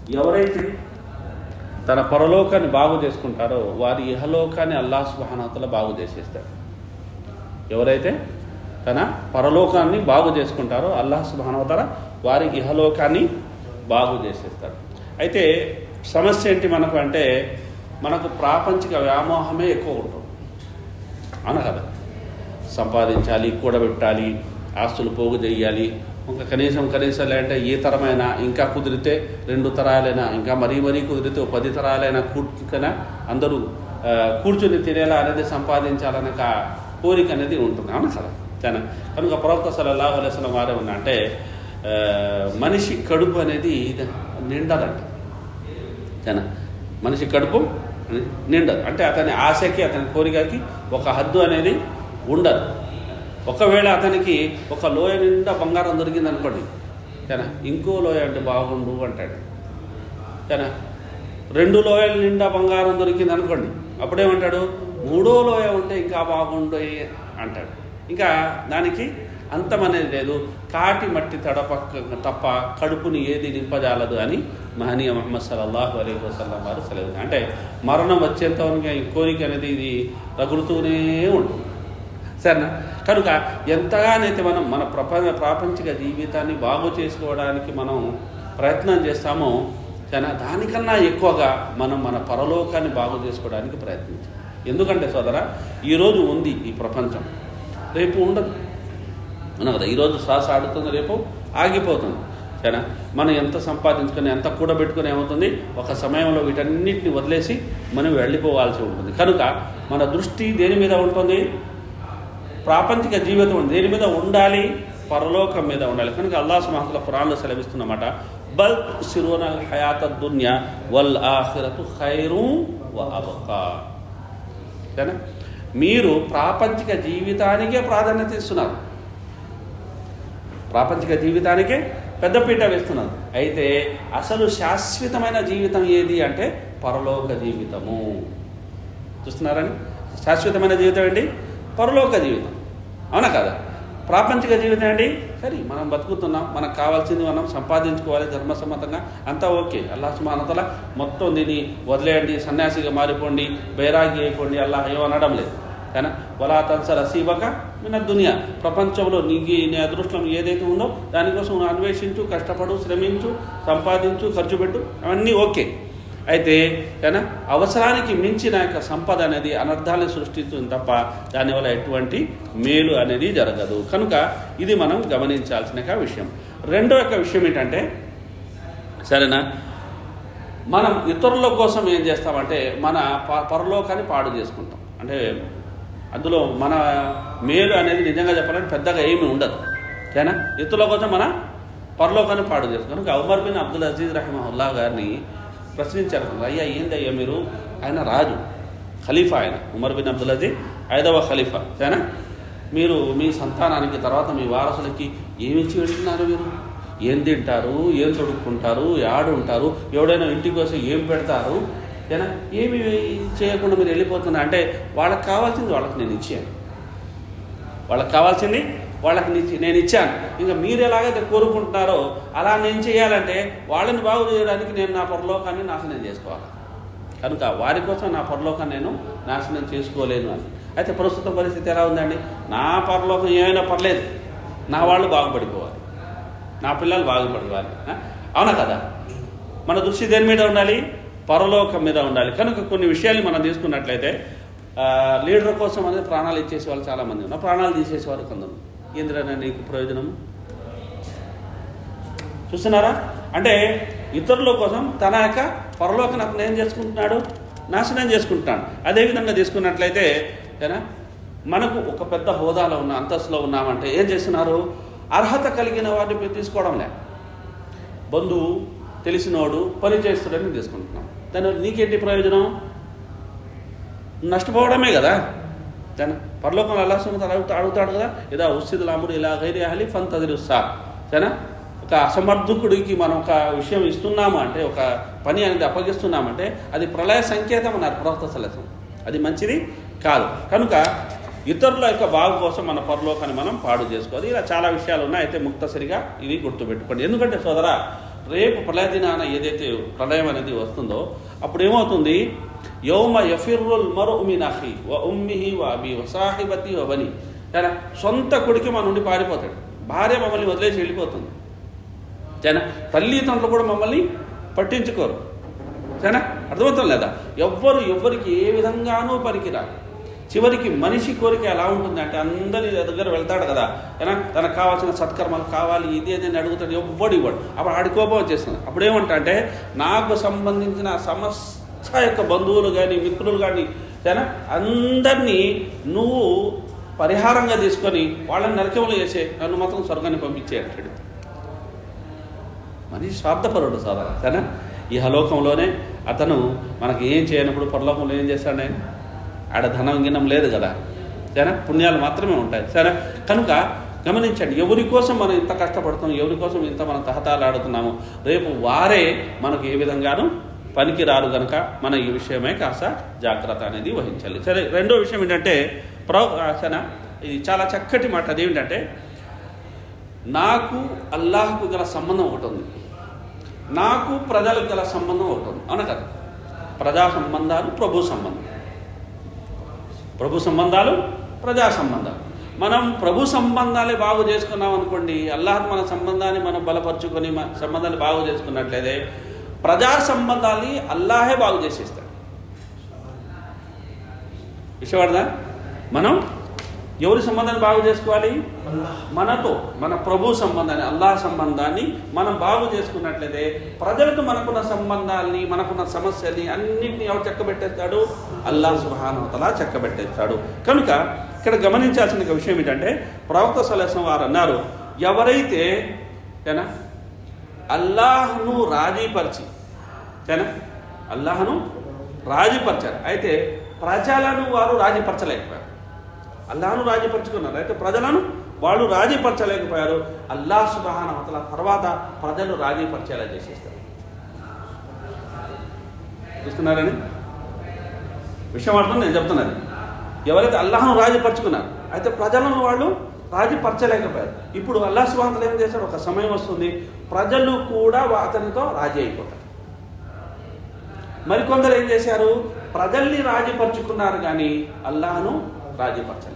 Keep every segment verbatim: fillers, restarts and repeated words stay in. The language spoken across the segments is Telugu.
ఎవరైతే తన పరలోకాన్ని బాగు చేసుకుంటారో వారి ఇహలోకాన్ని అల్లాహ్ సుబ్హానహు వ తఆలా బాగు చేసేస్తాడు. ఎవరైతే తన పరలోకాన్ని బాగు చేసుకుంటారో అల్లాహ్ సుబ్హానహు వ తఆలా వారి ఇహలోకాన్ని బాగు చేసేస్తాడు. అయితే సమస్య ఏంటి మనకు అంటే మనకు ప్రాపంచిక వ్యామోహమే ఎక్కువ ఉంటుంది. అవునా కదా? సంపాదించాలి, కూడబెట్టాలి, ఆస్తులు పోగు చేయాలి, ఇంకా కనీసం కనీసం లేదంటే ఏ తరమైనా, ఇంకా కుదిరితే రెండు తరాలైనా, ఇంకా మరీ మరీ కుదిరితే ఓ పది తరాలైనా కూర్చుకైనా అందరూ కూర్చుని తినేలా అనేది సంపాదించాలనే కోరిక అనేది ఉంటుంది. అవునా కదా? చాలా కనుక ప్రవక్త సల్లల్లాహు అలైహి వసల్లం వారే ఉన్నా అంటే మనిషి కడుపు అనేది నిండదంట. చాలా మనిషి కడుపు నిండదు అంటే అతని ఆశకి అతని కోరికకి ఒక హద్దు అనేది ఉండదు. ఒకవేళ అతనికి ఒక లోయ నిండా బంగారం దొరికింది అనుకోండి, కానీ ఇంకో లోయ అంటే బాగుండు అంటాడు. కానీ రెండు లోయల నిండా బంగారం దొరికింది అనుకోండి, అప్పుడేమంటాడు, మూడో లోయ ఉంటే ఇంకా బాగుండు అంటాడు. ఇంకా దానికి అంతం అనేది లేదు. కాటి మట్టి తడప తప్ప కడుపుని ఏది నింపజాలదు అని మహనీయ ముహమ్మద్ సల్లల్లాహు అలైహి వసల్లం వారు సెలవు. అంటే మరణం వచ్చేంత కోరిక అనేది ఇది రగులుతూనే ఉంటుంది. సరేనా? కనుక ఎంతగానైతే మనం మన ప్రపంచ ప్రాపంచిక జీవితాన్ని బాగు చేసుకోవడానికి మనం ప్రయత్నం చేస్తామో కానీ దానికన్నా ఎక్కువగా మనం మన పరలోకాన్ని బాగు చేసుకోవడానికి ప్రయత్నించాలి. ఎందుకంటే సోదర, ఈరోజు ఉంది ఈ ప్రపంచం, రేపు ఉండదు. అవునా కదా? ఈరోజు శ్వాస ఆడుతుంది, రేపు ఆగిపోతుంది. సరేనా? మనం ఎంత సంపాదించుకొని ఎంత కూడబెట్టుకుని ఏమవుతుంది, ఒక సమయంలో వీటన్నిటిని వదిలేసి మనం వెళ్ళిపోవాల్సి ఉంటుంది. కనుక మన దృష్టి దేని మీద ఉంటుంది? ప్రాపంచిక జీవితం దేని మీద ఉండాలి? పరలోకం మీద ఉండాలి. కనుక అల్లాహ్ సుబ్హానహు వ తఆలా ఖురాన్లో సెలవిస్తున్నమాట, బల్ సిరునల్ హయాతద్ దున్యా వల్ ఆఖిరతు ఖైరు వ అబ్కా. సరేనా? మీరు ప్రాపంచిక జీవితానికే ప్రాధాన్యత ఇస్తున్నారు, ప్రాపంచిక జీవితానికే పెద్దపీట వేస్తున్నారు. అయితే అసలు శాశ్వతమైన జీవితం ఏది అంటే పరలోక జీవితము. చూస్తున్నారని? శాశ్వతమైన జీవితం ఏంటి? పరలోక జీవితం. అవునా కదా? ప్రాపంచిక జీవితం అండి, సరే మనం బతుకుతున్నాం, మనకు కావాల్సింది మనం సంపాదించుకోవాలి ధర్మసమ్మతంగా, అంతా ఓకే. అల్లాహ్ సుబ్హానహు వ తఆలా మొత్తం దీన్ని వదిలేయండి, సన్యాసిగా మారిపోండి, బైరాగి అయిపోండి, అల్లాహ్ ఏమో అనడం లేదు. కానీ వలా తన్స నసీబక మిన దునియా, ప్రపంచంలో నీకు నీ అదృష్టం ఏదైతే ఉందో దానికోసం అన్వేషించు, కష్టపడు, శ్రమించు, సంపాదించు, ఖర్చు పెట్టు, అవన్నీ ఓకే. అయితే కానీ అవసరానికి మించిన యొక్క సంపద అనేది అనర్థాన్ని సృష్టిస్తుంది తప్ప దానివల్ల ఎటువంటి మేలు అనేది జరగదు. కనుక ఇది మనం గమనించాల్సిన విషయం. రెండో యొక్క విషయం ఏంటంటే, సరేనా, మనం ఇతరుల కోసం ఏం చేస్తామంటే మన పరలోకాన్ని పాడు చేసుకుంటాం. అంటే అందులో మన మేలు అనేది నిజంగా చెప్పాలంటే పెద్దగా ఏమీ ఉండదు. సరేనా? ఇతరుల కోసం మన పరలోకాన్ని పాడు చేసుకుంటాం. కనుక ఉమర్ బిన్ అబ్దుల్ అజీజ్ రహిమహుల్లా గారిని ప్రశ్నించారు, అయ్యా ఏందయ్యా మీరు, ఆయన రాజు, ఖలీఫా, ఆయన ఉమర్ బిన్ అబ్దుల్ అజీజ్ ఐదవ ఖలీఫా. సరేనా? మీరు మీ సంతానానికి తర్వాత మీ వారసులకి ఏమిచ్చి పెడుతున్నారు? మీరు ఏం తింటారు, ఏం తొడుక్కుంటారు, ఆడు ఉంటారు, ఎవడైనా ఇంటికి వస్తే ఏం పెడతారు? సరేనా? ఏమి చేయకుండా మీరు వెళ్ళిపోతున్నారు అంటే వాళ్ళకి కావాల్సింది వాళ్ళకి నేను ఇచ్చాను, వాళ్ళకి కావాల్సింది వాళ్ళకి నేను ఇచ్చాను. ఇంకా మీరు ఎలాగైతే కోరుకుంటున్నారో అలా నేను చేయాలంటే వాళ్ళని బాగు చేయడానికి నేను నా పరలోకాన్ని నాశనం చేసుకోవాలి. కనుక వారి కోసం నా పరలోకాన్ని నేను నాశనం చేసుకోలేను అని. అయితే ప్రస్తుత పరిస్థితి ఎలా ఉందండి? నా పరలోకం ఏమైనా పర్లేదు, నా వాళ్ళు బాగుపడిపోవాలి, నా పిల్లలు బాగుపడిపోవాలి. అవునా కదా? మన దృష్టి దేని మీద ఉండాలి? పరలోకం మీద ఉండాలి. కనుక కొన్ని విషయాలు మనం తీసుకున్నట్లయితే లీడర్ కోసం అనేది ప్రాణాలు ఇచ్చేసే వాళ్ళు చాలామంది ఉన్నారు, ప్రాణాలు తీసేసేవారు కొందరు. ఏంద్రనా నీకు ప్రయోజనము? చూస్తున్నారా? అంటే ఇతరుల కోసం తన యొక్క పరలోకాన్ని అతను ఏం చేసుకుంటున్నాడు? నాశనం చేసుకుంటున్నాడు. అదేవిధంగా తీసుకున్నట్లయితే ఏనా మనకు ఒక పెద్ద హోదాలో ఉన్న అంతస్తులో ఉన్నామంటే ఏం చేస్తున్నారు? అర్హత కలిగిన వాటిని తీసుకోవడంలే, బంధువు, తెలిసినోడు, పని చేస్తుడని తీసుకుంటున్నాం. దానివల్ల నీకేంటి ప్రయోజనం? నష్టపోవడమే కదా. దాని పరలోకంలో అల్లాహ్ సుబ్హానహు వ తఆలా అడుగుతాడు కదా, ఇదా ఉస్సిదుల్ అమ్రు ఇలా గైరి అహ్లి ఫంతజిరు సా. సరేనా? ఒక అసమర్థకుడికి మనం ఒక విషయం ఇస్తున్నాము అంటే, ఒక పని అనేది అప్పగిస్తున్నామంటే అది ప్రళయ సంకేతం అన్నారు ప్రవక్త సల్లల్లాహు అలైహి వసల్లం. అది మంచిది కాదు. కనుక ఇతరుల యొక్క బాగు కోసం మన పరలోకాన్ని మనం పాడు చేసుకోవాలి. ఇలా చాలా విషయాలు ఉన్నాయి. అయితే ముక్తసరిగా ఇది గుర్తుపెట్టుకోండి. ఎందుకంటే సోదరా, రేపు ప్రళయ దినాన ఏదైతే ప్రళయం అనేది వస్తుందో అప్పుడు ఏమవుతుంది, యౌమ యఫిర్రుల్ మర్ఉ మిన్ అఖీ వ ఉమ్మిహి వ అబీ వ సాహిబతి వ బనీ. సరేనా, సొంత కొడుకు మన నుండి పారిపోతాడు, భార్య మమ్మల్ని వదిలేసి వెళ్ళిపోతుంది. సరేనా, తల్లిదండ్రులు కూడా మమ్మల్ని పట్టించుకోరు. సరేనా, అర్థమవుతుంది లేదా? ఎవ్వరు ఎవ్వరికి ఏ విధంగానూ పనికిరారు. చివరికి మనిషి కోరిక ఎలా ఉంటుంది అంటే అందరి దగ్గర వెళ్తాడు కదా, ఏనా తనకు కావాల్సిన సత్కర్మలు కావాలి ఇది అని అడుగుతాడు, ఎవ్వడు ఇవ్వడు. అప్పుడు ఆడి కోపం వచ్చేస్తుంది. అప్పుడు ఏమంటా అంటే నాకు సంబంధించిన సమస్త యొక్క బంధువులు కానీ మిత్రులు కానీ సరేనా అందరినీ నువ్వు పరిహారంగా తీసుకొని వాళ్ళని నరకంలో చేసే, నన్ను మాత్రం స్వర్గాన్ని పంపించే అంటాడు. మనిషి స్వార్థపరుడు సాధారణ. సరేనా, ఇహలోకంలోనే అతను మనకి ఏం చేయనప్పుడు పరలోకంలో ఏం చేస్తాడు ఆయన? ఆడ ధనం గినం లేదు కదా, సరేనా, పుణ్యాలు మాత్రమే ఉంటాయి. సరే, కనుక గమనించండి, ఎవరి కోసం మనం ఇంత కష్టపడుతున్నాం, ఎవరి కోసం ఇంత మనం తహతాలాడుతున్నాము, రేపు వారే మనకు ఏ విధంగానూ పనికి రారు కనుక మన ఈ విషయమే కాస్త జాగ్రత్త అనేది వహించాలి. సరే, రెండో విషయం ఏంటంటే ప్రవచన, ఇది చాలా చక్కటి మాట. అదేమిటంటే నాకు అల్లాహ్కు గల సంబంధం ఒకటి ఉంది, నాకు ప్రజలకు గల సంబంధం ఒకటి ఉంది. అవునా కదా? ప్రజా సంబంధాలు, ప్రభు సంబంధం. ప్రభు సంబంధాలు, ప్రజా సంబంధాలు. మనం ప్రభు సంబంధాలే బాగు చేసుకున్నాం అనుకోండి, అల్లాహ్ మన సంబంధాన్ని మనం బలపరుచుకొని మన సంబంధాన్ని బాగు చేసుకున్నట్లయితే ప్రజా సంబంధాన్ని అల్లాహే బాగు చేసేస్తాడు. విషయపడదా? మనం ఎవరి సంబంధాన్ని బాగు చేసుకోవాలి? మనతో మన ప్రభు సంబంధాన్ని, అల్లాహ్ సంబంధాన్ని మనం బాగు చేసుకున్నట్లయితే ప్రజలతో మనకున్న సంబంధాలని, మనకున్న సమస్యల్ని అన్నింటినీ ఎవరు చక్కబెట్టేస్తాడు? అల్లాహ్ సుబ్హానహు వ తఆలా చక్కబెట్టేస్తాడు. కనుక ఇక్కడ గమనించాల్సిన విషయం ఏంటంటే ప్రవక్త సల్లల్లాహు అలైహి వసల్లం వారు అన్నారు, ఎవరైతే ఏనా అల్లాహ్ను రాజీపరిచి ఏనా అల్లాహ్ను రాజీపరిచారు, అయితే ప్రజలను వారు రాజీపరచలేకపోయారు. అల్లాహ్ను రాజీపరుచుకున్నారు, అయితే ప్రజలను వాళ్ళు రాజీపరచలేకపోయారు. అల్లాహ్ సుబ్హానహు వ తఆలా తర్వాత ప్రజలు రాజీపరిచేలా చేసేస్తారు. చూస్తున్నారని విషయం అర్థం నేను చెప్తున్నది. ఎవరైతే అల్లాహ్ను రాజీపరుచుకున్నారు, అయితే ప్రజలను వాళ్ళు రాజీపరచలేకపోయారు. ఇప్పుడు అల్లాహ్ సుబ్హానహు వ తఆలా ఏం చేశారు? ఒక సమయం వస్తుంది, ప్రజలు కూడా అతనితో రాజీ అయిపోతారు. మరికొందరు ఏం చేశారు? ప్రజల్ని రాజీపరుచుకున్నారు కానీ అల్లాహ్ను రాజీపరచలేదు.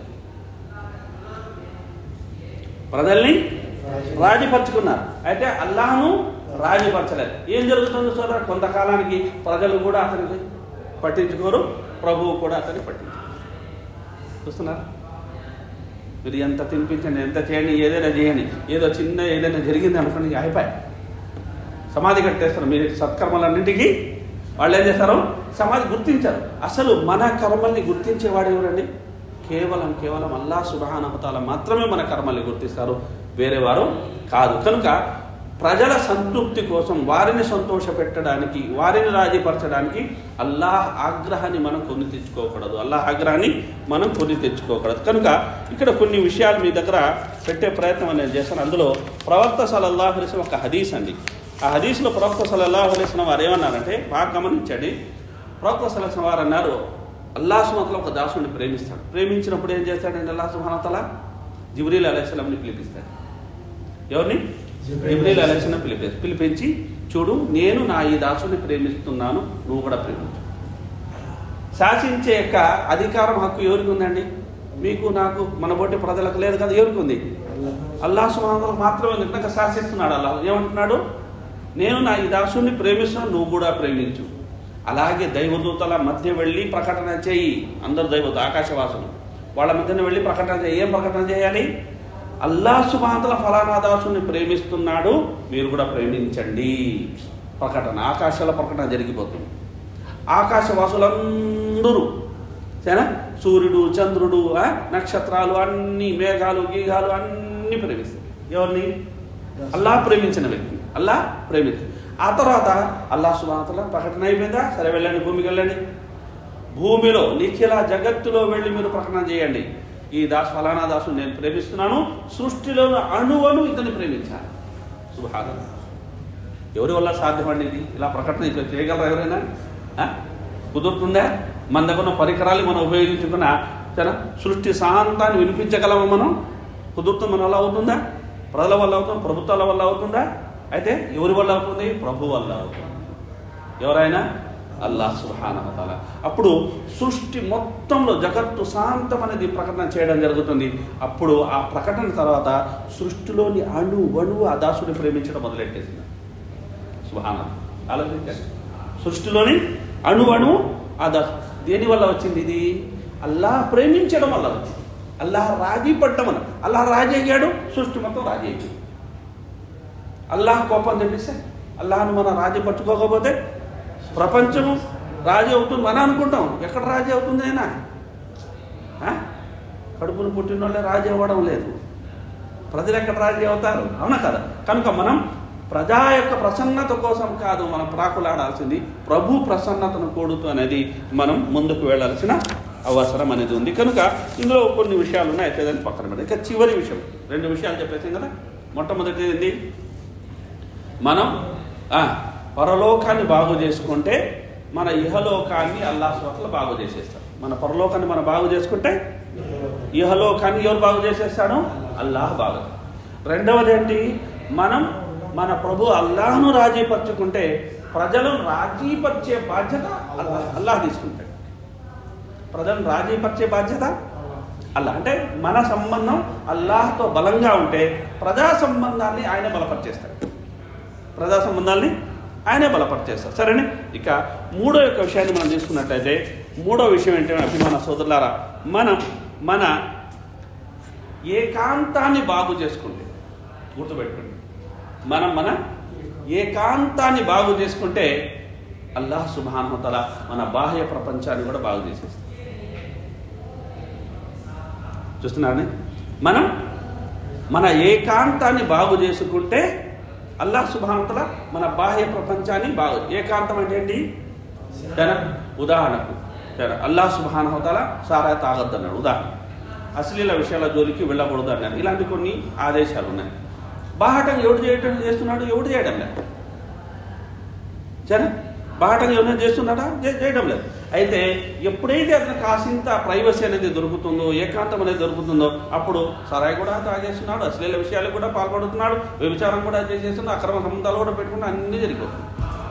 ప్రజల్ని రాజీపరుచుకున్నారు, అయితే అల్లాహ్ను రాజీపరచలేదు. ఏం జరుగుతుందో చూడ, కొంతకాలానికి ప్రజలు కూడా అతనికి పట్టించుకోరు, ప్రభువు కూడా అతన్ని పట్టించుకోరు. చూస్తున్నారు? మీరు ఎంత తినిపించండి, ఎంత చేయండి, ఏదైనా చేయండి, ఏదో చిన్న ఏదైనా జరిగింది అనుకోండి, అయిపోయి సమాధి కట్టేస్తారు. మీరు సత్కర్మలన్నింటికి వాళ్ళు ఏం చేస్తారు? సమాధి గుర్తించారు. అసలు మన కర్మల్ని గుర్తించేవాడు ఎవరండి? కేవలం కేవలం అల్లాహ్ సుబ్హానహు వ తఆలా మాత్రమే మన కర్మల్ని గుర్తిస్తారు, వేరే వారు కాదు. కనుక ప్రజల సంతృప్తి కోసం, వారిని సంతోష పెట్టడానికి, వారిని రాజీపరచడానికి అల్లాహ్ ఆగ్రహాన్ని మనం కొని తెచ్చుకోకూడదు, అల్లాహ్ ఆగ్రహాన్ని మనం కొని తెచ్చుకోకూడదు. కనుక ఇక్కడ కొన్ని విషయాలు మీ దగ్గర పెట్టే ప్రయత్నం అనేది చేస్తాను. అందులో ప్రవక్త సల్లల్లాహు అలైహి వసల్లం ఒక హదీస్ అండి. ఆ హదీస్లో ప్రవక్త సల్లల్లాహు అలైహి వసల్లం వారు ఏమన్నారంటే, బాగా గమనించండి. ప్రవక్త సల్లల్లాహు అలైహి వసల్లం వారు అన్నారు, అల్లాహ్ సుబ్హానహు వ తఆలా ఒక దాసుని ప్రేమిస్తాడు. ప్రేమించినప్పుడు ఏం చేస్తాడంటే అల్లాహ్ సుబ్హానహు వ తఆలా జిబ్రీల్ అలైహిస్సలాంని పిలిపిస్తాడు. ఎవరిని? జిబ్రీల్ అలైహిస్సలాం పిలిపి పిలిపించి చూడు, నేను నా ఈ దాసుని ప్రేమిస్తున్నాను, నువ్వు కూడా ప్రేమించు. శాసించే యొక్క అధికారం, హక్కు ఎవరికి ఉందండి? మీకు, నాకు, మన బోటి ప్రజలకు లేదు కదా. ఎవరికి ఉంది? అల్లాహ్ సుబ్హానహు వ తఆలా మాత్రమే నిన్నక శాసిస్తున్నాడు. అల్లాహ్ ఏమంటున్నాడు? నేను నా ఈ దాసుని ప్రేమిస్తున్నాను, నువ్వు కూడా ప్రేమించు. అలాగే దైవదూతల మధ్య వెళ్ళి ప్రకటన చేయి. అందరు దైవదూత ఆకాశవాసులు వాళ్ళ మధ్యన వెళ్ళి ప్రకటన చేయి. ఏం ప్రకటన చేయాలి? అల్లాహ్ సుబ్హానహు వ తఆలా ఫలానా దాసుని ప్రేమిస్తున్నాడు, మీరు కూడా ప్రేమించండి. ప్రకటన, ఆకాశాల ప్రకటన జరిగిపోతుంది. ఆకాశవాసులందరూ సరేనా, సూర్యుడు, చంద్రుడు, నక్షత్రాలు, అన్ని మేఘాలు, గీఘాలు అన్ని ప్రేమిస్తాయి. ఎవరిని? అల్లాహ్ ప్రేమించిన వ్యక్తి, అల్లాహ్ ప్రేమించ. ఆ తర్వాత అల్లాహ్ సుబ్హానహు వ తఆలా ప్రకటన అయిపోయిందా? సరే వెళ్ళండి, భూమికి వెళ్ళండి. భూమిలో నిఖిల జగత్తులో వెళ్ళి మీరు ప్రకటన చేయండి, ఈ దాసు ఫలానా దాసు నేను ప్రేమిస్తున్నాను, సృష్టిలోని అణువును ఇతన్ని ప్రేమించాలి. సుబ్హానల్లాహ్. ఎవరి వల్ల సాధ్యపడింది ఇది? ఇలా ప్రకటన ఇట్లా చేయగలరా ఎవరైనా? కుదురుతుందా? మన దగ్గర ఉన్న పరికరాలు మనం ఉపయోగించుకున్న సరే సృష్టి శాంతాన్ని వినిపించగలమా మనం? కుదురుతుంది? మన వల్ల అవుతుందా? ప్రజల వల్ల అవుతుందా? ప్రభుత్వాల వల్ల అవుతుందా? అయితే ఎవరి వల్ల అవుతుంది? ప్రభు వల్ల అవుతుంది. ఎవరైనా అల్లాహ్ సుబ్హానహు వ తఆలా. అప్పుడు సృష్టి మొత్తంలో జగత్తు శాంతం అనేది ప్రకటన చేయడం జరుగుతుంది. అప్పుడు ఆ ప్రకటన తర్వాత సృష్టిలోని అణు అణువు ఆ దాసుని ప్రేమించడం మొదలెట్టేసింది. సుబ్హానల్లాహ్. ఆలోచించండి, సృష్టిలోని అణు అణు ఆ దాసు దేని వల్ల వచ్చింది? ఇది అల్లాహ్ ప్రేమించడం వల్ల వచ్చింది. అల్లాహ్ రాజీ పడ్డం వల్ల అల్లాహ్ రాజీ అయ్యాడు, సృష్టి మొత్తం రాజీ అయ్యింది. అల్లాహ్ కోపం తెప్పిస్తే అల్లాహ్ను మనం రాజీ పట్టుకోకపోతే ప్రపంచం రాజీ అవుతుంది మనం అనుకుంటాం. ఎక్కడ రాజీ అవుతుంది? అయినా కడుపును పుట్టిన వాళ్ళే రాజీ అవ్వడం లేదు. ప్రజలు ఎక్కడ రాజీ అవుతారు? అవునా కదా? కనుక మనం ప్రజా యొక్క ప్రసన్నత కోసం కాదు మనం ప్రాకులాడాల్సింది, ప్రభు ప్రసన్నతను కూడుతూ అనేది మనం ముందుకు వెళ్ళాల్సిన అవసరం అనేది ఉంది. కనుక ఇందులో కొన్ని విషయాలు ఉన్నాయి, అయితే దాన్ని పక్కన పెడతాం. ఇక చివరి విషయం, రెండు విషయాలు చెప్పేసాం కదా. మొట్టమొదటి ఏంటి? మనం పరలోకాన్ని బాగు చేసుకుంటే మన ఇహలోకాన్ని అల్లాహ్ సుబ్హానహు బాగు చేసేస్తాడు. మన పరలోకాన్ని మనం బాగు చేసుకుంటే ఇహలోకాన్ని ఎవరు బాగు చేసేస్తాడు? అల్లాహ్ బాగు. రెండవది ఏంటి? మనం మన ప్రభు అల్లాహ్ను రాజీపరుచుకుంటే ప్రజలను రాజీపరిచే బాధ్యత అల్లాహ్ అల్లాహ్ తీసుకుంటాడు. ప్రజలను రాజీపరిచే బాధ్యత అల్లాహ్. అంటే మన సంబంధం అల్లాహ్తో బలంగా ఉంటే ప్రజా సంబంధాన్ని ఆయన బలపరిచేస్తాడు. ప్రజా సంబంధాల్ని ఆయనే బలపరిచేస్తారు. సరేనే. ఇక మూడో యొక్క విషయాన్ని మనం తీసుకున్నట్లయితే మూడో విషయం ఏంటంటే అభిమాన సోదరులారా, మనం మన ఏకాంతాన్ని బాగు చేసుకుంటే, గుర్తుపెట్టుకోండి, మనం మన ఏకాంతాన్ని బాగు చేసుకుంటే అల్లాహ్ సుబ్హానహు వ తఆలా మన బాహ్య ప్రపంచాన్ని కూడా బాగు చేసేస్తాడు. చూస్తున్నారని, మనం మన ఏకాంతాన్ని బాగు చేసుకుంటే అల్లాహ్ సుబ్హానహు వ తఆలా మన బాహ్య ప్రపంచాన్ని బాగు. ఏకాంతం అంటే ఏంటి? ఉదాహరణకు అల్లాహ్ సుబ్హానహు వ తఆలా సారా తాగొద్దు అన్నాడు. ఉదాహరణ, అశ్లీల విషయాల జోలికి వెళ్ళకూడదు అన్నాడు. ఇలాంటి కొన్ని ఆదేశాలు ఉన్నాయి. బాహటంగా ఎవడు చేయటం చేస్తున్నాడు? ఎవడు చేయడం లేదు. సరే, బాహటంగా ఎవరైనా చేస్తున్నాడా? చేయడం లేదు. అయితే ఎప్పుడైతే అతను కాసింత ప్రైవసీ అనేది దొరుకుతుందో, ఏకాంతం అనేది దొరుకుతుందో, అప్పుడు సరాయి కూడా తాగేస్తున్నాడు, అశ్లీల విషయాలు కూడా పాల్పడుతున్నాడు, వ్యభిచారం కూడా చేసేస్తున్నాడు, అక్రమ సంబంధాలు కూడా పెట్టుకుంటూ అన్నీ జరిగిపోతుంది.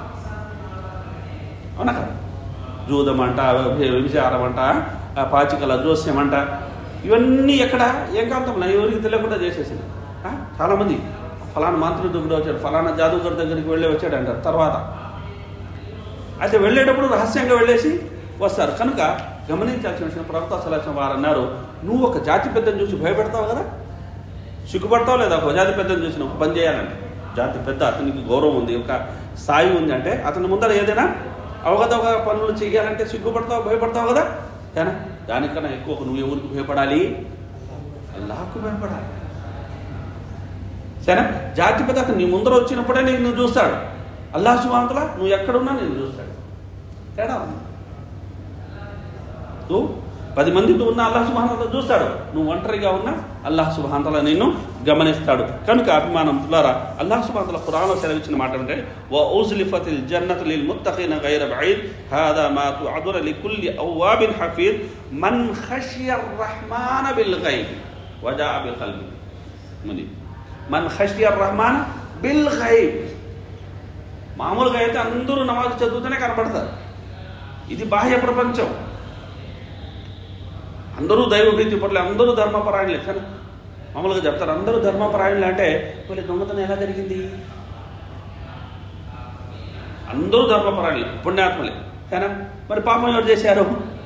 అవునా కదా? జూదం అంట, వ్యభిచారం అంట, పాచికల జోస్యం అంట, ఇవన్నీ ఎక్కడ ఏకాంతంలో ఎవరికి తెలియకుండా చేసేసింది. చాలామంది ఫలానా మంత్రుల దగ్గర వచ్చాడు, ఫలానా జాదూగర్ దగ్గరికి వెళ్ళి వచ్చాడు అంటారు. తర్వాత అయితే వెళ్ళేటప్పుడు రహస్యంగా వెళ్ళేసి వస్తారు. కనుక గమనించాల్సిన విషయం, ప్రవక్త సల్లల్లాహు అలైహి వసల్లం వారు అన్నారు, నువ్వు ఒక జాతి పెద్దను చూసి భయపెడతావు కదా, సిగ్గుపడతావు లేదా? ఒక జాతి పెద్దను చూసి ఒక పని చేయాలంటే, జాతి పెద్ద అతనికి గౌరవం ఉంది, ఒక స్థాయి ఉంది అంటే అతని ముందర ఏదైనా అవగతవగా పనులు చేయాలంటే సిగ్గుపడతావు, భయపడతావు కదా. కానీ దానికన్నా ఎక్కువ నువ్వు ఎవరికి భయపడాలి? అల్లాహ్కు భయపడాలి. సరేనా? జాతి పెద్ద అతను నీ ముందర వచ్చినప్పుడే నీకు నువ్వు చూస్తాడు. అల్లాహ్ సుబ్హానహు వ తఆలా నువ్వు ఎక్కడున్నా నేను చూస్తాడు. తేడా ఉంది. నువ్వు పది మందితో ఉన్నా అల్లాహ్ సుబ్హానహు వ తఆలా చూస్తాడు, నువ్వు ఒంటరిగా ఉన్నా అల్లాహ్ సుబ్హానహు వ తఆలా నిన్ను గమనిస్తాడు. కనుక అభిమానం ద్వారా అల్లాహ్ సుబ్హానహు వ తఆలా ఖురాన్లో సెలవిచ్చిన మాట అంటే, వ ఉజ్లిఫతిల్ జన్నతు లిల్ ముత్తఖీన గైర బഈద్ హాదా మా తుఅదున లికుల్లి అవ్వాబిన్ హఫీజ్ మన్ ఖషియర్ రహ్మాన బిల్ గైబ్ వజా బిల్ ఖల్బి ముని. మన్ ఖషియర్ రహ్మాన బిల్ గైబ్. మామూలుగా అయితే అందరూ నమాజ్ చదువుతూనే కనపడతారు. ఇది బాహ్య ప్రపంచం. అందరూ దైవభీతి పట్ల, అందరూ ధర్మపరాయణలే. కానీ మామూలుగా చెప్తారు అందరూ ధర్మపరాయణలే అంటే వీళ్ళ దొంగతనం ఎలా జరిగింది? అందరూ ధర్మపరాయణలే, పుణ్యాత్మలే. కానీ మరి పాపం ఎవరు చేశారు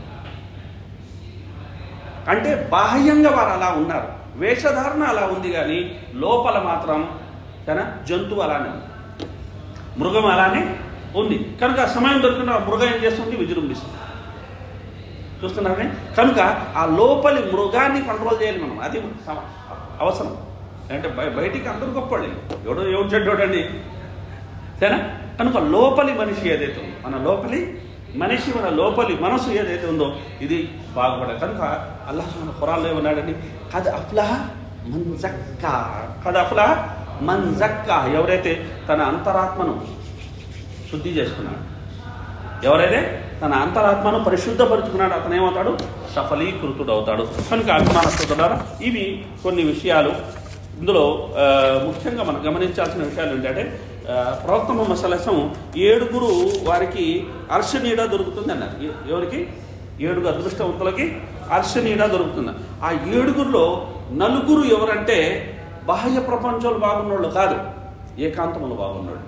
అంటే బాహ్యంగా వారు అలా ఉన్నారు, వేషధారణ అలా ఉంది, కానీ లోపల మాత్రం కానీ జంతువు అలానే ఉంది, మృగం అలానే ఉంది. కనుక సమయం దొరికిన మృగం ఏం చేస్తుంది? విజృంభిస్తుంది. చూస్తున్నారని, కనుక ఆ లోపలి మృగాన్ని కంట్రోల్ చేయాలి మనం, అది అవసరం. అంటే బయటికి అందరూ గొప్పవాళ్ళు, ఎవడో ఎవడు చెడ్డోడండి, సరేనా? కనుక లోపలి మనిషి ఏదైతే ఉందో, మన లోపలి మనిషి, మన లోపలి మనసు ఏదైతే ఉందో ఇది బాగుపడాలి. కనుక అల్లాహ్ సుబ్హానహు ఖురాన్లో ఏమన్నాడండి? ఖద్ అఫ్లహ మన్ జక్కా. ఖద్ అఫ్లహ మన్ జక్కా. ఎవరైతే తన అంతరాత్మను శుద్ధి చేసుకున్నాడు, ఎవరైతే తన అంతరాత్మను పరిశుద్ధపరుచుకున్నాడు, అతను ఏమవుతాడు? సఫలీకృతుడు అవుతాడు. కనుక అభిమాన సోదరులారా, ఇవి కొన్ని విషయాలు ఇందులో ముఖ్యంగా మనం గమనించాల్సిన విషయాలు ఏంటంటే ప్రవక్త ముహమ్మద్ సల్లల్లాహు అలైహి వసల్లం ఏడుగురు వారికి అర్ష నీడ దొరుకుతుంది అన్నారు. ఎవరికి? ఏడుగురు అదృష్టవంతులకి అర్ష నీడ దొరుకుతుంది. ఆ ఏడుగురులో నలుగురు ఎవరంటే బాహ్య ప్రపంచంలో బాగున్నోళ్ళు కాదు, ఏకాంతములు బాగున్నాడు.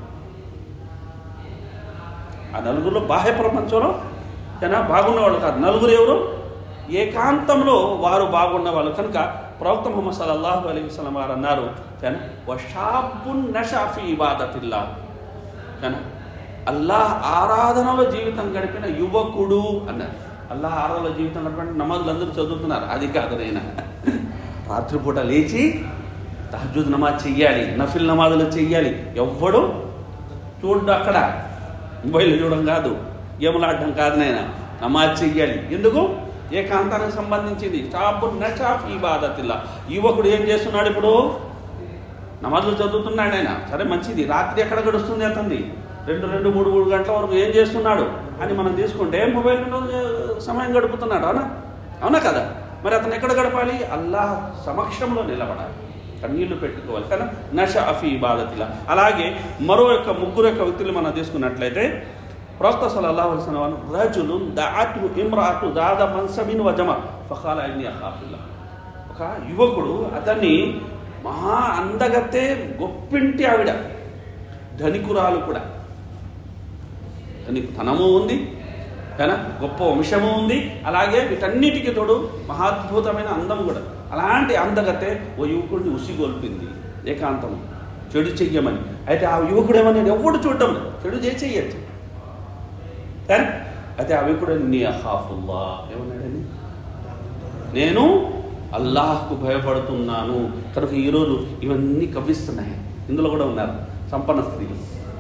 ఆ నలుగురులో బాహ్య ప్రపంచంలో ఏనా బాగున్నవాళ్ళు కాదు. నలుగురు ఎవరు? ఏకాంతంలో వారు బాగున్న వాళ్ళు. కనుక ప్రవక్త ముహమ్మద్ సల్లల్లాహు అలైహి వసల్లం వారు అన్నారు వషాబున్ నషా ఫీ ఇబాదతిల్లాహ్, అల్లాహ్ ఆరాధనలో జీవితం గడిపిన యువకుడు అన్నారు. అల్లాహ్ ఆరాధనలో జీవితం గడిపిన నమాజులు అందరూ చదువుతున్నారు, అది కాదు. నేను రాత్రిపూట లేచి తహజ్జుద్ నమాజ్ చెయ్యాలి, నఫిల్ నమాజులు చెయ్యాలి. ఎవ్వడు చూడ్డు, అక్కడ మొబైల్ చూడడం కాదు, గేములాడడం కాదు, నాయన నమాజ్ చెయ్యాలి. ఎందుకు? ఏకాంతానికి సంబంధించింది. షాబున్ నషా ఫీ ఇబాదతిల్లాహ్. యువకుడు ఏం చేస్తున్నాడు? ఇప్పుడు నమాజులు చదువుతున్నాడు ఆయన, సరే మంచిది. రాత్రి ఎక్కడ గడుస్తుంది అతన్ని? రెండు రెండు మూడు మూడు గంటల వరకు ఏం చేస్తున్నాడు అని మనం తీసుకుంటే మొబైల్లో సమయం గడుపుతున్నాడు. అవునా? అవునా కదా? మరి అతను ఎక్కడ గడపాలి? అల్లాహ్ సమక్షంలో నిలబడాలి, కన్నీళ్లు పెట్టుకోవాలి. కానీ నషా ఫీ ఇబాదతిల్లాహ్. అలాగే మరో యొక్క ముగ్గురు యొక్క వ్యక్తులు మనం తీసుకున్నట్లయితే ప్రవక్త సల్లల్లాహు అలైహి వసల్లం రజులున్ దఅతు ఇమ్రాఅతు దాద మన్సబిన్ వ జమ ఫఖాల ఇన్నీ అఖాఫిల్లాహ్. ఒక యువకుడు, అతన్ని మహా అందగతే గొప్పింటి ఆవిడ, ధనికురాలు కూడా, ధనికుతనము ఉంది కదా, గొప్ప వంశము ఉంది, అలాగే వీటన్నిటికీ తోడు మహాద్భుతమైన అందం కూడా. అలాంటి అందగతే ఓ యువకుడిని ఉసిగొల్పింది ఏకాంతం, చెడు చెయ్యమని. అయితే ఆ యువకుడు ఏమని? ఎవడు చూడడం, చెడు చేసి చెయ్యచ్చు. కానీ అయితే ఆ యువకుడు నీ అఖాఫుల్లా ఏమన్నాడని? నేను అల్లాహ్కు భయపడుతున్నాను. కనుక ఈరోజు ఇవన్నీ కవ్విస్తున్నాయి. ఇందులో కూడా ఉన్నారు సంపన్న స్త్రీలు,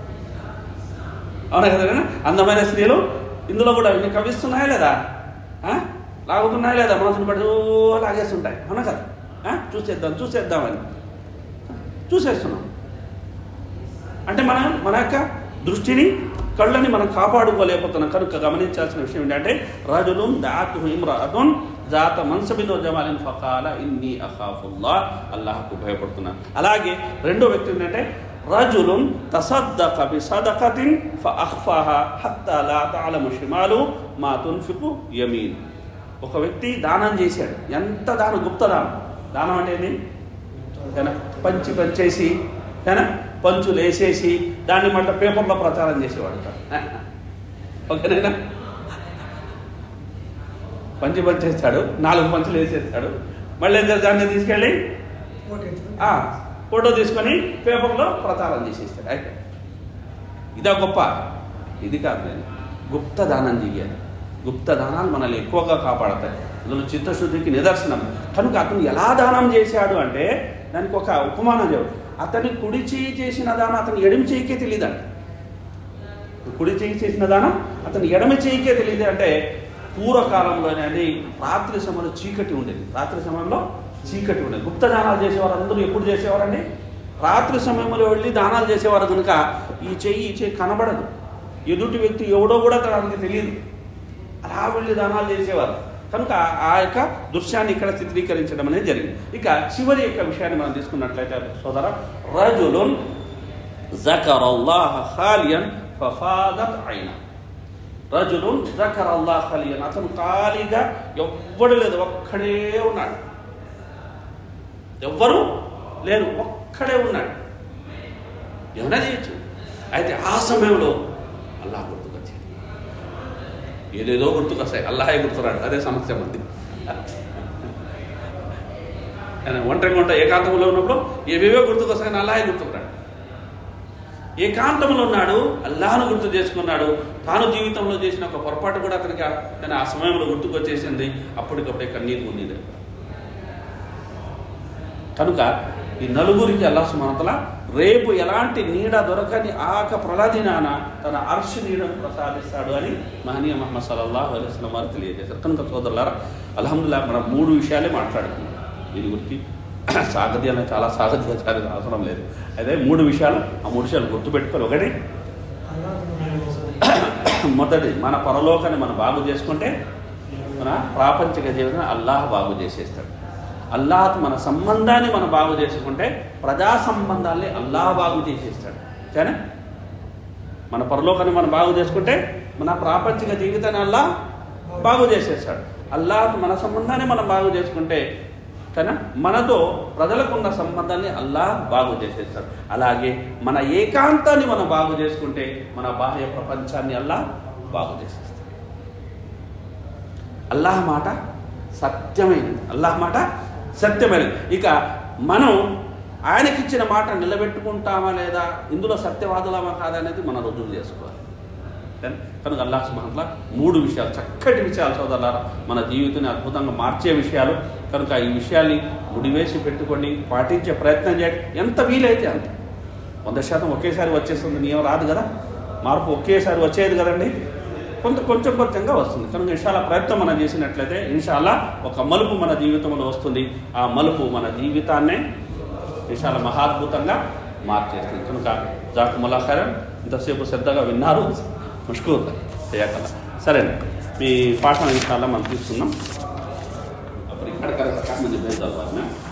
అవునా కదా? అందమైన స్త్రీలు ఇందులో కూడా ఇవన్నీ కవ్విస్తున్నాయా లేదా? లాగుతున్నాయా లేదా? మనసును పడి లాగేస్తుంటాయి, అవునా కదా? చూసేద్దాం చూసేద్దామని చూసేస్తున్నాం. అంటే మనం మన యొక్క దృష్టిని, కళ్ళని మనం కాపాడుకోలేకపోతున్నాం. కనుక గమనించాల్సిన విషయం ఏంటంటే రజులున్ దఅతు ఇమ్రాఅతున్ జాత మన్సబిన్ వ జమాలిన్ ఫఖాల ఇన్నీ అఖాఫుల్లాహ్, అల్లాహ్కు భయపడుతున్నాను. అలాగే రెండో వ్యక్తి ఏంటంటే రజులున్ తసద్దఖ బి సదఖతిన్ ఫఅఖ్ఫాహా హత్తా లా తఅలము షిమాలు మా తున్ఫికు యమీన్. ఒక వ్యక్తి దానం చేశాడు. ఎంత దానం? గుప్త దానం. దానం అంటే ఏంటి? పంచి పంచేసి పంచులు వేసేసి దాన్ని మళ్ళీ పేపర్లో ప్రచారం చేసేవాడు. ఓకేనైనా? పంచి పంచేస్తాడు, నాలుగు పంచులు వేసేస్తాడు, మళ్ళీ దాన్ని తీసుకెళ్ళి ఫోటో తీసుకొని పేపర్లో ప్రచారం చేసేస్తాడు. అయితే ఇదా గొప్ప? ఇది కాదు. నేను గుప్త దానం చెయ్యాలి. గుప్త దానాలు మనల్ని ఎక్కువగా కాపాడతాయి. అందులో చిత్తశుద్ధికి నిదర్శనం. కనుక అతను ఎలా దానం చేశాడు అంటే దానికి ఒక ఉపమానం చెప్పు. అతని కుడి చేయి చేసిన దానం అతని ఎడమ చేయికే తెలియదంట. కుడి చేయి చేసిన దానం అతని ఎడమ చేయికే తెలియదు. అంటే పూర్వకాలంలోనే అది రాత్రి సమయంలో చీకటి ఉండేది. రాత్రి సమయంలో చీకటి ఉండేది. గుప్త దానాలు చేసేవారు అందరూ ఎప్పుడు చేసేవారండి? రాత్రి సమయంలో వెళ్ళి దానాలు చేసేవారు. కనుక ఈ చెయ్యి ఈ చెయ్యి కనబడదు, ఎదుటి వ్యక్తి ఎవడో కూడా తనకి తెలియదు. అలా వెళ్ళి దానాలు చేసేవారు. కనుక ఆ యొక్క దృశ్యాన్ని ఇక్కడ చిత్రీకరించడం అనేది జరిగింది. ఇక చివరి యొక్క విషయాన్ని మనం తీసుకున్నట్లయితే సోదర, రజులున్ జకరల్లాహ ఖాలియన్ ఫఫాదత్ ఐనా. రజులున్ జకరల్లాహ ఖాలియన్, అతను ఖాళీగా ఎవ్వడు లేదు, ఒక్కడే ఉన్నాడు. ఎవ్వరు లేరు, ఒక్కడే ఉన్నాడు. ఏమైనా చేయొచ్చు. అయితే ఆ సమయంలో అల్లాహ్ గుర్తుకొచ్చాడు. ఏదేదో గుర్తుకొస్తాయి, అల్లాహే గుర్తురాడు. అదే సమస్య మంది. ఒంటరి వంట ఏకాంతంలో ఉన్నప్పుడు ఏవేవో గుర్తుకొస్తాయని అల్లాహే గుర్తుకురాడు. ఏకాంతంలో ఉన్నాడు, అల్లాహను గుర్తు చేసుకున్నాడు. తాను జీవితంలో చేసిన ఒక పొరపాటు కూడా అతనికి కానీ ఆ సమయంలో గుర్తుకొచ్చేసింది. అప్పటికప్పుడే కన్నీరు ఉంది. కనుక ఈ నలుగురికి అల్లాహ్ సుబ్హానహు వ తఆలా రేపు ఎలాంటి నీడ దొరకని ఆక ప్రళదినాన తన అర్ష్ నీడను ప్రసాదిస్తాడు అని మహనీయ ముహమ్మద్ సల్లల్లాహు అలైహి వసల్లం వారు తెలియజేశారు. కనుక సోదరులారా, అల్హమ్దులిల్లాహ్ మనం మూడు విషయాలే మాట్లాడుకున్నాం. దీని గురించి సాగతి అనే చాలా సాగతి చాలా అవసరం లేదు. అయితే మూడు విషయాలు, ఆ మూడు విషయాలు గుర్తుపెట్టుకోవాలి. ఒకటి, మొదటి మన పరలోకాన్ని మనం బాగు చేసుకుంటే మన ప్రాపంచిక జీవితాన్ని అల్లాహ్ బాగు చేసేస్తాడు. అల్లాహ్ మన సంబంధాన్ని మనం బాగు చేసుకుంటే ప్రజా సంబంధాల్ని అల్లాహ్ బాగు చేసేస్తాడు. సరేనా? మన పరలోకాన్ని మనం బాగు చేసుకుంటే మన ప్రాపంచిక జీవితాన్ని అల్లాహ్ బాగు చేసేస్తాడు. అల్లాహ్ మన సంబంధాన్ని మనం బాగు చేసుకుంటే కానీ మనతో ప్రజలకున్న సంబంధాన్ని అల్లాహ్ బాగు చేసేస్తాడు. అలాగే మన ఏకాంతాన్ని మనం బాగు చేసుకుంటే మన బాహ్య ప్రపంచాన్ని అల్లాహ్ బాగు చేసేస్తాడు. అల్లాహ్ మాట సత్యమైనది. అల్లాహ్ మాట సత్యమైనది. ఇక మనం ఆయనకిచ్చిన మాట నిలబెట్టుకుంటామా లేదా, ఇందులో సత్యవాదులమా కాదనేది మనం రుజువు చేసుకోవాలి. కనుక అల్లాహ్ సుబ్హానహు వ తఆలా మూడు విషయాలు, చక్కటి విషయాలు సోదరులారా, మన జీవితాన్ని అద్భుతంగా మార్చే విషయాలు. కనుక ఈ విషయాల్ని ముడివేసి పెట్టుకొని పాటించే ప్రయత్నం చేయండి. ఎంత వీలైతే అంత. వంద శాతం ఒకేసారి వచ్చేస్తుంది నియమం రాదు కదా, మార్పు ఒకేసారి వచ్చేది కదండి, కొంత కొంచెం కొంచెంగా వస్తుంది. కనుక ఇన్షాల్లా ప్రయత్నం మనం చేసినట్లయితే ఇన్షాల్లా ఒక మలుపు మన జీవితంలో వస్తుంది. ఆ మలుపు మన జీవితాన్నే ఇన్షాల్లా మహాద్భుతంగా మార్చేస్తుంది. కనుక జజాకుముల్లాహ్ ఖైరన్. ఇంతసేపు శ్రద్ధగా విన్నారు, మష్కూర్ చేయకల్లా. సరేనండి, మీ పాఠం ఇన్షాల్లా మనం తీసుకుందాం. అప్పుడు ఇక్కడ కరెక్ట్ మంది బేదాలు